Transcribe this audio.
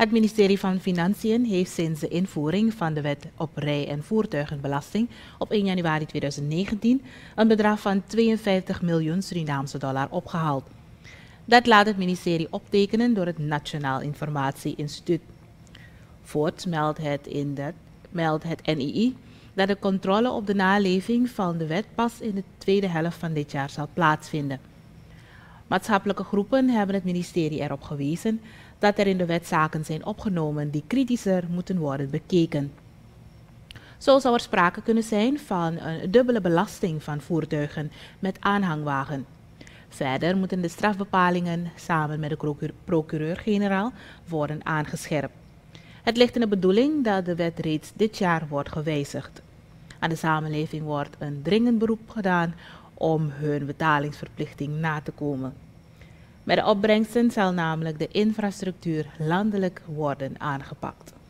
Het ministerie van Financiën heeft sinds de invoering van de wet op rij- en voertuigenbelasting op 1 januari 2019 een bedrag van 52 miljoen Surinaamse dollar opgehaald. Dat laat het ministerie optekenen door het Nationaal Informatie Instituut. Voorts meldt het NII dat de controle op de naleving van de wet pas in de tweede helft van dit jaar zal plaatsvinden. Maatschappelijke groepen hebben het ministerie erop gewezen dat er in de wet zaken zijn opgenomen die kritischer moeten worden bekeken. Zo zou er sprake kunnen zijn van een dubbele belasting van voertuigen met aanhangwagen. Verder moeten de strafbepalingen samen met de procureur-generaal worden aangescherpt. Het ligt in de bedoeling dat de wet reeds dit jaar wordt gewijzigd. Aan de samenleving wordt een dringend beroep gedaan om hun betalingsverplichting na te komen. Met de opbrengsten zal namelijk de infrastructuur landelijk worden aangepakt.